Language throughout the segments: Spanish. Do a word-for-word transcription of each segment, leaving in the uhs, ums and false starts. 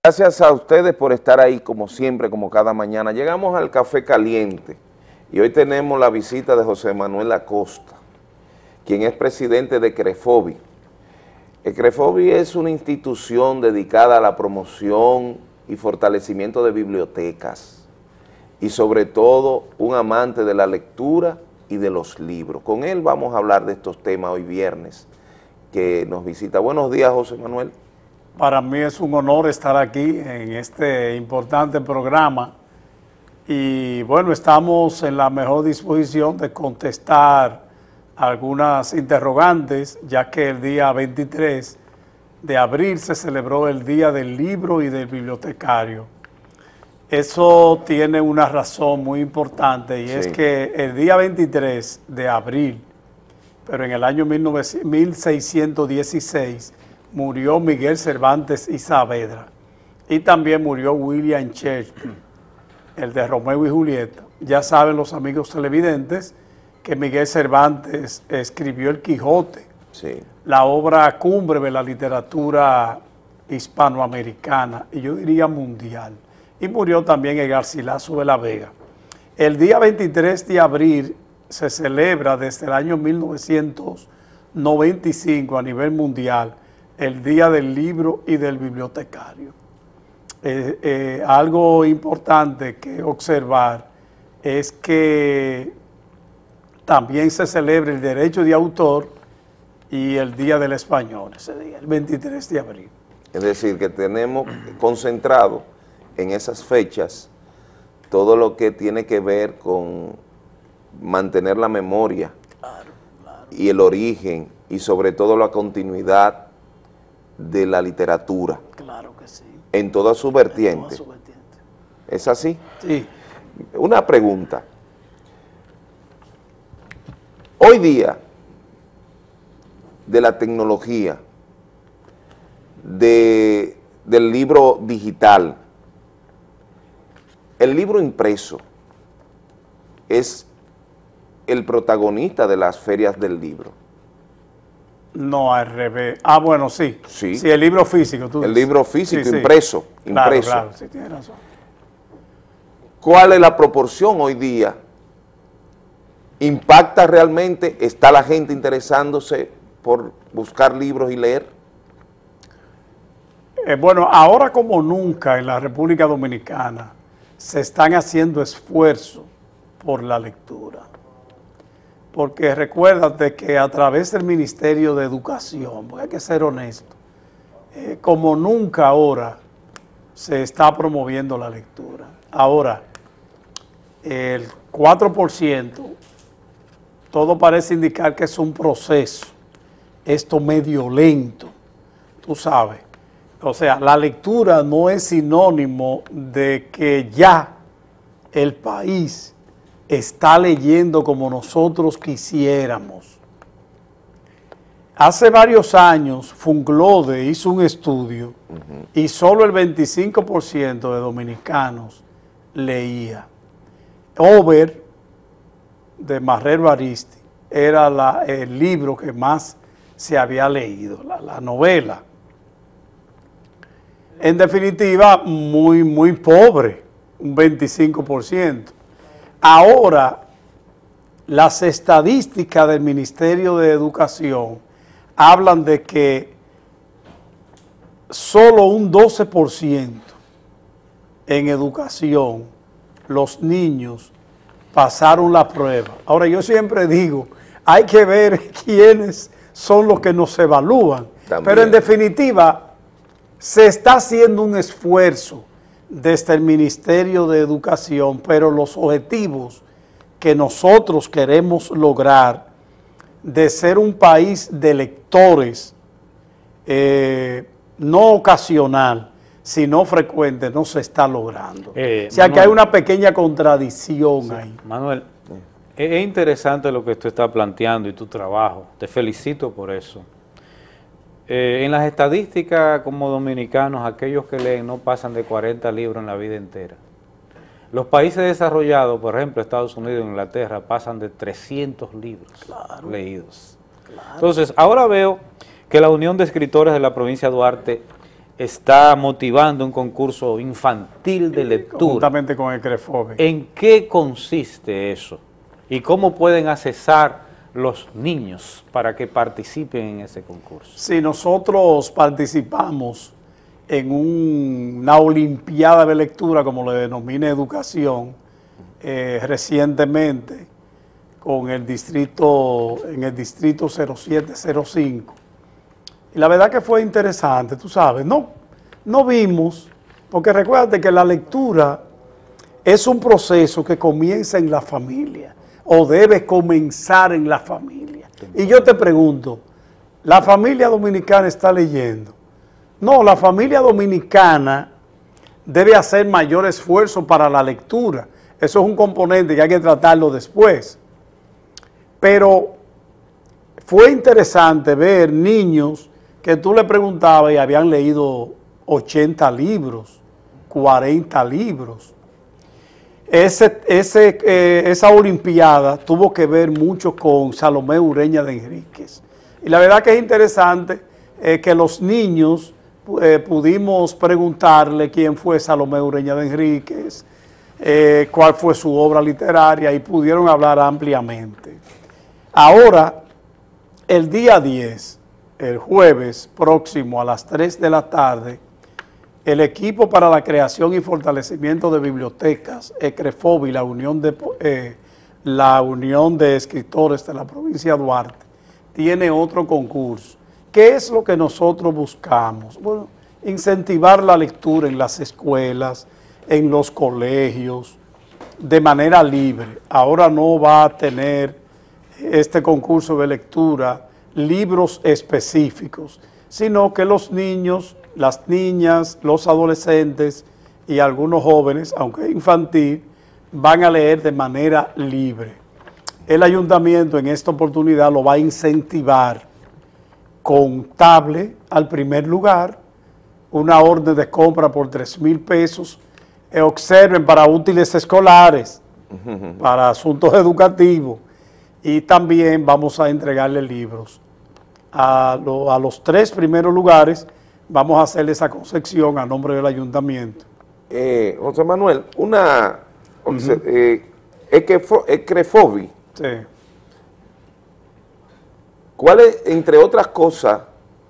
Gracias a ustedes por estar ahí como siempre, como cada mañana. Llegamos al Café Caliente y hoy tenemos la visita de José Manuel Acosta, quien es presidente de CREFOBI. El CREFOBI es una institución dedicada a la promoción y fortalecimiento de bibliotecas y sobre todo un amante de la lectura y de los libros. Con él vamos a hablar de estos temas hoy viernes que nos visita. Buenos días, José Manuel. Para mí es un honor estar aquí en este importante programa y bueno, estamos en la mejor disposición de contestar algunas interrogantes, ya que el día veintitrés de abril se celebró el Día del Libro y del Bibliotecario. Eso tiene una razón muy importante y sí. Es que el día veintitrés de abril, pero en el año mil seiscientos dieciséis, murió Miguel Cervantes y Saavedra y también murió William Shakespeare, el de Romeo y Julieta. Ya saben los amigos televidentes que Miguel Cervantes escribió El Quijote, sí. la obra cumbre de la literatura hispanoamericana y yo diría mundial, y murió también el Garcilaso de la Vega. El día veintitrés de abril se celebra desde el año mil novecientos noventa y cinco a nivel mundial el Día del Libro y del Bibliotecario. Eh, eh, algo importante que observar es que también se celebra el derecho de autor y el Día del Español, ese día, el veintitrés de abril. Es decir, que tenemos concentrado en esas fechas todo lo que tiene que ver con mantener la memoria claro, claro. y el origen y sobre todo la continuidad de la literatura. Claro que sí. En toda su vertiente. En toda su vertiente. ¿Es así? Sí. Una pregunta. Hoy día, de la tecnología, de, del libro digital, el libro impreso es el protagonista de las ferias del libro. No, al revés. Ah, bueno, sí. Sí. Sí, el libro físico. Tú el dices. libro físico, sí, impreso. Sí. Claro, impreso. claro, sí, tienes razón. ¿Cuál es la proporción hoy día? ¿Impacta realmente? ¿Está la gente interesándose por buscar libros y leer? Eh, bueno, ahora como nunca en la República Dominicana se están haciendo esfuerzos por la lectura. Porque recuérdate que a través del Ministerio de Educación, porque hay que ser honesto, eh, como nunca ahora se está promoviendo la lectura. Ahora, el cuatro por ciento, todo parece indicar que es un proceso, esto medio lento, tú sabes. O sea, la lectura no es sinónimo de que ya el país está leyendo como nosotros quisiéramos. Hace varios años, Funglode hizo un estudio uh-huh. y solo el veinticinco por ciento de dominicanos leía. Over, de Marrero Aristi, era la, el libro que más se había leído, la, la novela. En definitiva, muy, muy pobre, un veinticinco por ciento. Ahora, las estadísticas del Ministerio de Educación hablan de que solo un doce por ciento en educación, los niños pasaron la prueba. Ahora, yo siempre digo, hay que ver quiénes son los que nos evalúan. También. Pero en definitiva, se está haciendo un esfuerzo desde el Ministerio de Educación, pero los objetivos que nosotros queremos lograr de ser un país de lectores, eh, no ocasional, sino frecuente, no se está logrando. Eh, o sea Manuel, que hay una pequeña contradicción sí, ahí. Manuel, es, es interesante lo que tú estás planteando y tu trabajo, te felicito por eso. Eh, en las estadísticas como dominicanos, aquellos que leen no pasan de cuarenta libros en la vida entera. Los países desarrollados, por ejemplo, Estados Unidos e Inglaterra, pasan de trescientos libros claro, leídos. Claro. Entonces, ahora veo que la Unión de Escritores de la provincia de Duarte está motivando un concurso infantil de lectura. Juntamente con el CREFOBI. ¿En qué consiste eso? ¿Y cómo pueden accesar los niños para que participen en ese concurso? Sí, nosotros participamos en un, una olimpiada de lectura, como le denomina Educación, eh, recientemente con el distrito, en el distrito cero siete cero cinco. Y la verdad que fue interesante, tú sabes, no, no vimos, porque recuérdate que la lectura es un proceso que comienza en la familia, o debe comenzar en la familia. Y yo te pregunto, ¿la familia dominicana está leyendo? No, la familia dominicana debe hacer mayor esfuerzo para la lectura. Eso es un componente que hay que tratarlo después. Pero fue interesante ver niños que tú le preguntabas y habían leído ochenta libros, cuarenta libros. Ese, ese, eh, esa olimpiada tuvo que ver mucho con Salomé Ureña de Enríquez. Y la verdad que es interesante eh, que los niños eh, pudimos preguntarle quién fue Salomé Ureña de Enríquez, eh, cuál fue su obra literaria, y pudieron hablar ampliamente. Ahora, el día diez, el jueves próximo a las tres de la tarde, el equipo para la creación y fortalecimiento de bibliotecas, ECREFOBI, la Unión de, eh, la Unión de Escritores de la provincia de Duarte, tiene otro concurso. ¿Qué es lo que nosotros buscamos? Bueno, incentivar la lectura en las escuelas, en los colegios, de manera libre. Ahora no va a tener este concurso de lectura libros específicos, sino que los niños, las niñas, los adolescentes y algunos jóvenes, aunque infantil, van a leer de manera libre. El ayuntamiento en esta oportunidad lo va a incentivar con tablet al primer lugar, una orden de compra por tres mil pesos, eh, observen, para útiles escolares, uh-huh. para asuntos educativos, y también vamos a entregarle libros. A, lo, a los tres primeros lugares vamos a hacerle esa concepción a nombre del ayuntamiento. Eh, José Manuel, una uh-huh. eh, ECREFOBI, sí. ¿Cuál es, entre otras cosas,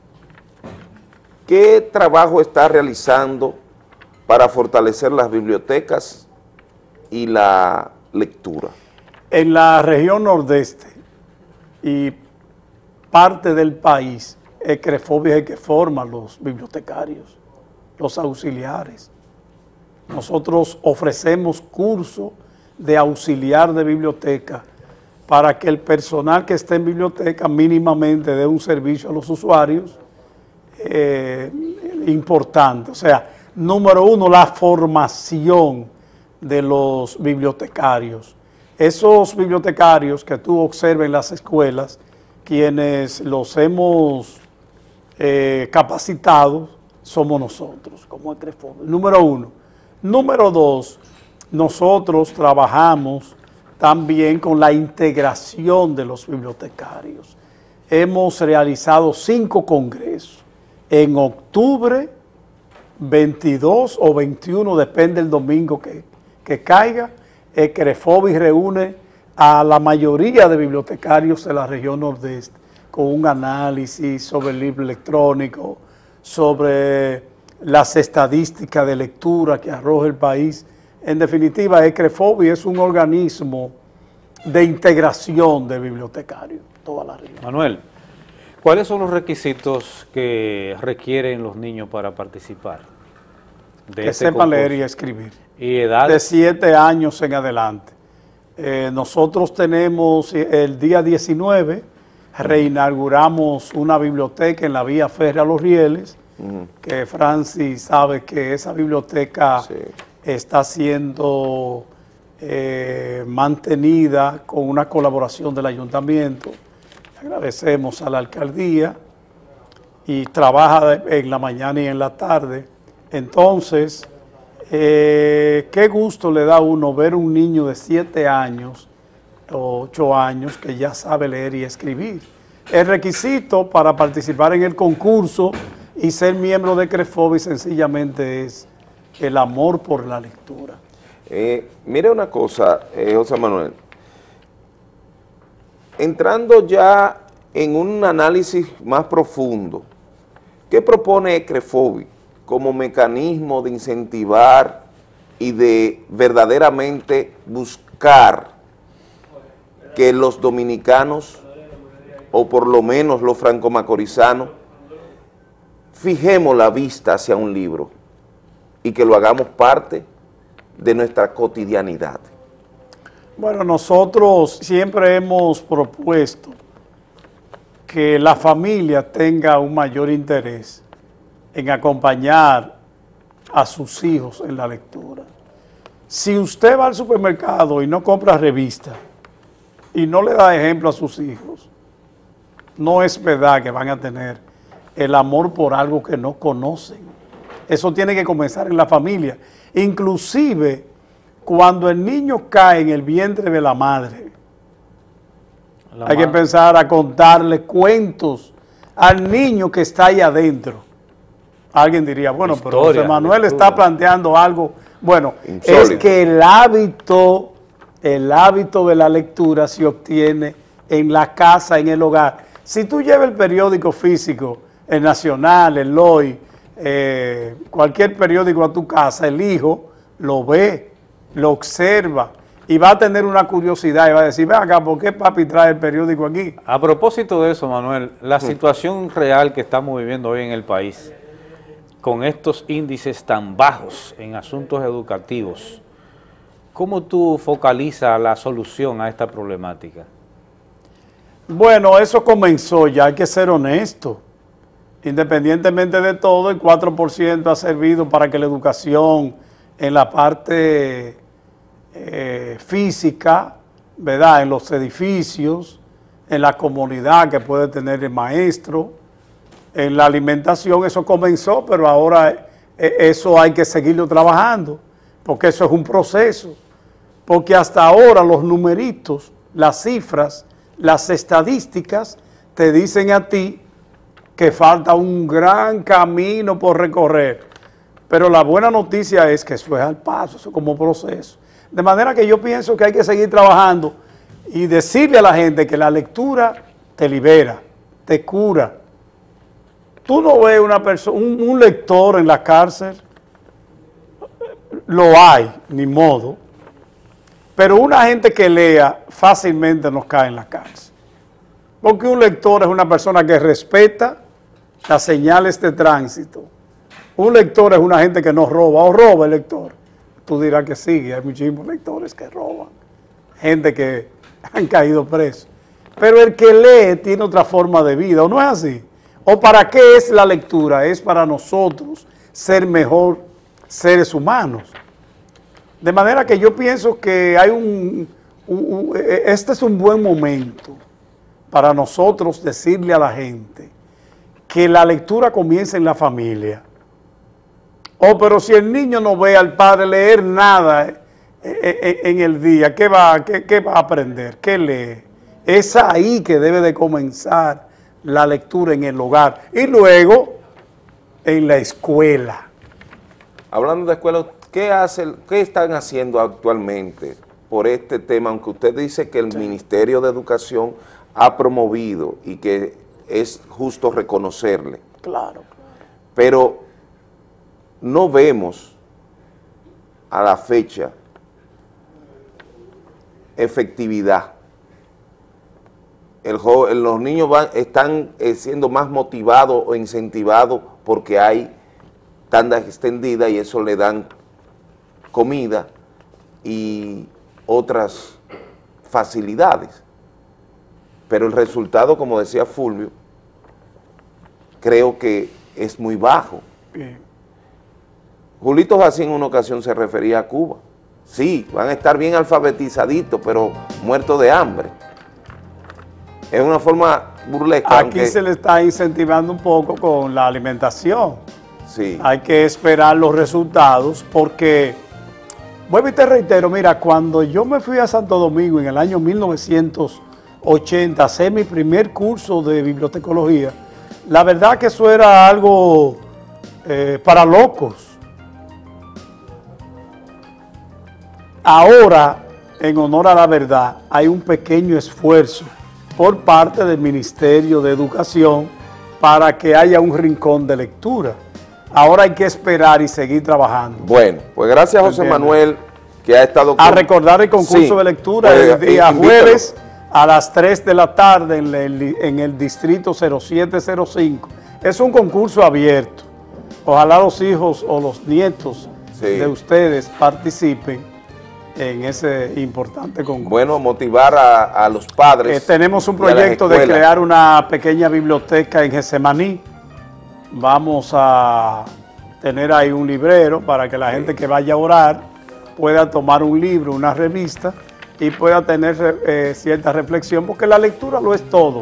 qué trabajo está realizando para fortalecer las bibliotecas y la lectura? En la región nordeste y parte del país, ECREFOBI es el que forma los bibliotecarios, los auxiliares. Nosotros ofrecemos cursos de auxiliar de biblioteca para que el personal que esté en biblioteca mínimamente dé un servicio a los usuarios eh, importante. O sea, número uno, la formación de los bibliotecarios. Esos bibliotecarios que tú observas en las escuelas, quienes los hemos eh, capacitado, somos nosotros, como ECREFOBI. Número uno. Número dos, nosotros trabajamos también con la integración de los bibliotecarios. Hemos realizado cinco congresos. En octubre, veintidós o veintiuno, depende del domingo que, que caiga, ECREFOBI reúne a la mayoría de bibliotecarios de la región nordeste con un análisis sobre el libro electrónico, sobre las estadísticas de lectura que arroja el país. En definitiva, ECREFOBI es un organismo de integración de bibliotecarios, toda la región. Manuel, ¿cuáles son los requisitos que requieren los niños para participar? De que este sepan concurso? leer y escribir. ¿Y edad? De siete años en adelante. Eh, nosotros tenemos el día diecinueve, reinauguramos una biblioteca en la vía férrea Los Rieles, uh-huh. que Francis sabe que esa biblioteca sí. está siendo eh, mantenida con una colaboración del ayuntamiento. Agradecemos a la alcaldía y trabaja en la mañana y en la tarde. Entonces, eh, qué gusto le da a uno ver un niño de siete años, ocho años, que ya sabe leer y escribir. El requisito para participar en el concurso Y ser miembro de CREFOBI sencillamente es el amor por la lectura. Eh, mire una cosa, eh, José Manuel, entrando ya en un análisis más profundo, ¿qué propone CREFOBI como mecanismo de incentivar y de verdaderamente buscar que los dominicanos, o por lo menos los franco-macorizanos, fijemos la vista hacia un libro y que lo hagamos parte de nuestra cotidianidad? Bueno, nosotros siempre hemos propuesto que la familia tenga un mayor interés en acompañar a sus hijos en la lectura. Si usted va al supermercado y no compra revistas y no le da ejemplo a sus hijos, no es verdad que van a tener el amor por algo que no conocen. Eso tiene que comenzar en la familia. Inclusive, cuando el niño cae en el vientre de la madre, la hay madre. que empezar a contarle cuentos al niño que está ahí adentro. Alguien diría, bueno, Historia, pero José Manuel lectura. está planteando algo. Bueno, Insólito. Es que el hábito, el hábito de la lectura se obtiene en la casa, en el hogar. Si tú llevas el periódico físico, el Nacional, el Hoy, eh, cualquier periódico a tu casa, el hijo lo ve, lo observa y va a tener una curiosidad y va a decir, ven acá, ¿por qué papi trae el periódico aquí? A propósito de eso, Manuel, la situación real que estamos viviendo hoy en el país, con estos índices tan bajos en asuntos educativos, ¿cómo tú focalizas la solución a esta problemática? Bueno, eso comenzó ya, hay que ser honesto. Independientemente de todo, el cuatro por ciento ha servido para que la educación en la parte eh, física, ¿verdad?, en los edificios, en la comunidad que puede tener el maestro, en la alimentación, eso comenzó, pero ahora eh, eso hay que seguirlo trabajando, porque eso es un proceso. Porque hasta ahora los numeritos, las cifras, las estadísticas te dicen a ti que falta un gran camino por recorrer. Pero la buena noticia es que eso es al paso, eso es como proceso. De manera que yo pienso que hay que seguir trabajando y decirle a la gente que la lectura te libera, te cura. Tú no ves una persona, un, un lector en la cárcel, lo hay, ni modo. Pero una gente que lea fácilmente nos cae en la cárcel. Porque un lector es una persona que respeta las señales de tránsito. Un lector es una gente que no roba, o roba el lector. Tú dirás que sí, hay muchísimos lectores que roban. Gente que han caído presos. Pero el que lee tiene otra forma de vida, ¿o no es así? ¿O para qué es la lectura? Es para nosotros ser mejor seres humanos. De manera que yo pienso que hay un, un, un, este es un buen momento para nosotros decirle a la gente que la lectura comienza en la familia. Oh, pero si el niño no ve al padre leer nada en el día, ¿qué va, qué, qué va a aprender? ¿Qué lee? Es ahí que debe de comenzar la lectura, en el hogar y luego en la escuela. Hablando de escuela, ¿Qué, hace, ¿Qué están haciendo actualmente por este tema? Aunque usted dice que el sí. Ministerio de Educación ha promovido y que es justo reconocerle. Claro. Pero no vemos a la fecha efectividad. El joven, los niños van, están eh, siendo más motivados o incentivados porque hay tanda extendida y eso le dan comida y otras facilidades. Pero el resultado, como decía Fulvio, creo que es muy bajo. Bien. Julito Jacín en una ocasión se refería a Cuba. Sí, van a estar bien alfabetizaditos, pero muertos de hambre. Es una forma burlesca. Aquí aunque se le está incentivando un poco con la alimentación. Sí. Hay que esperar los resultados porque, vuelvo y te reitero, mira, cuando yo me fui a Santo Domingo en el año mil novecientos ochenta a hacer mi primer curso de bibliotecología, La verdad que eso era algo eh, para locos. Ahora, en honor a la verdad, hay un pequeño esfuerzo por parte del Ministerio de Educación para que haya un rincón de lectura. Ahora hay que esperar y seguir trabajando. Bueno, pues gracias a José Manuel, que ha estado con... A recordar el concurso sí, de lectura pues, el día invítalo. jueves a las tres de la tarde en el, en el distrito cero siete cero cinco. Es un concurso abierto. Ojalá los hijos o los nietos sí. de ustedes participen en ese importante concurso. Bueno, motivar a, a los padres. Eh, tenemos un proyecto de crear una pequeña biblioteca en Getsemaní. Vamos a tener ahí un librero para que la sí. gente que vaya a orar pueda tomar un libro, una revista y pueda tener eh, cierta reflexión, porque la lectura lo es todo.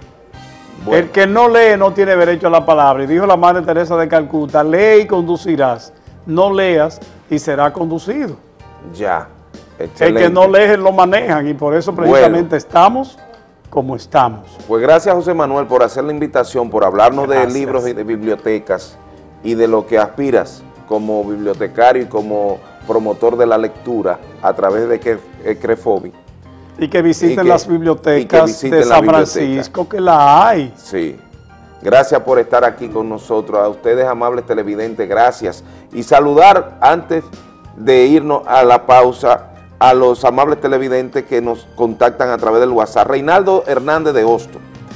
Bueno. El que no lee no tiene derecho a la palabra. Y dijo la Madre Teresa de Calcuta, lee y conducirás. No leas y será conducido. Ya. Excelente. El que no lee lo manejan y por eso precisamente bueno. estamos como estamos. Pues gracias José Manuel por hacer la invitación, por hablarnos gracias. de libros y de bibliotecas y de lo que aspiras como bibliotecario y como promotor de la lectura a través de CREFOBI. Y que visiten y que, las bibliotecas visiten de San Francisco, que la hay. Sí. Gracias por estar aquí con nosotros. A ustedes, amables televidentes, gracias. Y saludar antes de irnos a la pausa a los amables televidentes que nos contactan a través del WhatsApp. Reinaldo Hernández de Hostos.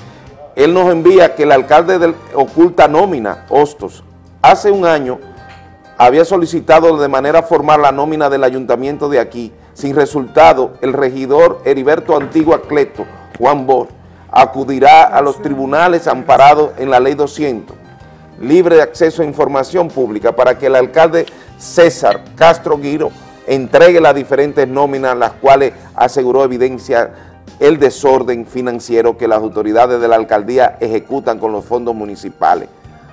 Él nos envía que el alcalde del oculta nómina, Hostos, hace un año había solicitado de manera formal la nómina del ayuntamiento de aquí. Sin resultado, el regidor Heriberto Antigua Cleto, Juan Bosch, acudirá a los tribunales amparados en la ley doscientos, libre de acceso a información pública, para que el alcalde César Castro Guiro entregue las diferentes nóminas, las cuales aseguró evidencia el desorden financiero que las autoridades de la alcaldía ejecutan con los fondos municipales.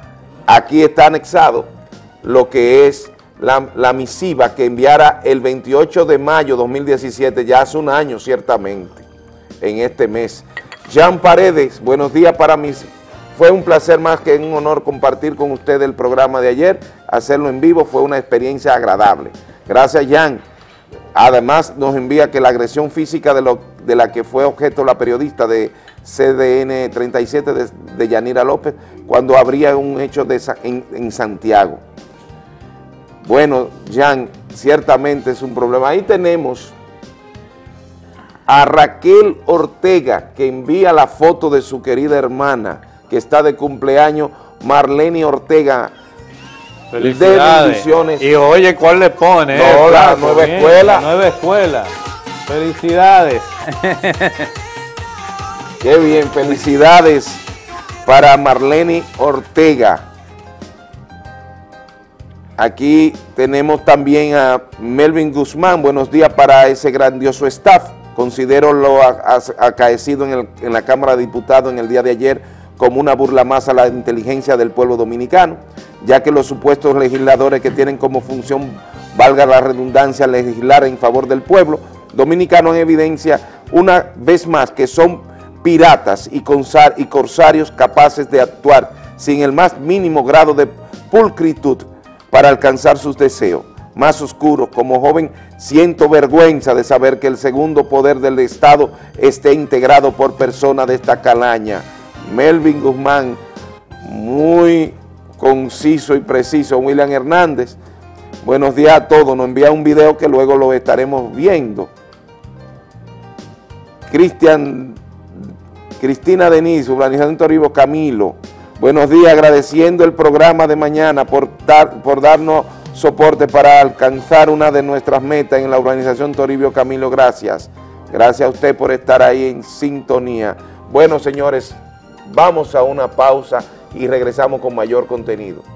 Aquí está anexado lo que es la, la misiva que enviara el veintiocho de mayo de dos mil diecisiete, ya hace un año ciertamente, en este mes. Jean Paredes, buenos días para mí. Fue un placer más que un honor compartir con usted el programa de ayer, hacerlo en vivo, fue una experiencia agradable. Gracias, Jan. Además, nos envía que la agresión física de, lo, de la que fue objeto la periodista de C D N treinta y siete de, de Yanira López, cuando habría un hecho de, en, en Santiago. Bueno, Jan, ciertamente es un problema. Ahí tenemos a Raquel Ortega, que envía la foto de su querida hermana, que está de cumpleaños, Marlene Ortega. Felicidades. Y oye, ¿cuál le pone? No, eh, la nueva bien, escuela. La nueva escuela. Felicidades. Qué bien, felicidades para Marlene Ortega. Aquí tenemos también a Melvin Guzmán. Buenos días para ese grandioso staff. Considero lo acaecido en, el, en la Cámara de Diputados en el día de ayer como una burla más a la inteligencia del pueblo dominicano, ya que los supuestos legisladores que tienen como función, valga la redundancia, legislar en favor del pueblo dominicano, en evidencia una vez más que son piratas y corsarios capaces de actuar sin el más mínimo grado de pulcritud para alcanzar sus deseos más oscuros. Como joven siento vergüenza de saber que el segundo poder del Estado esté integrado por personas de esta calaña. Melvin Guzmán, muy conciso y preciso. William Hernández, buenos días a todos, nos envía un video que luego lo estaremos viendo. Cristian, Cristina Denise, Urbanización Toribio Camilo, buenos días, agradeciendo el programa de mañana por, dar, por darnos soporte para alcanzar una de nuestras metas en la Urbanización Toribio Camilo, gracias. Gracias a usted por estar ahí en sintonía. Bueno, señores, vamos a una pausa y regresamos con mayor contenido.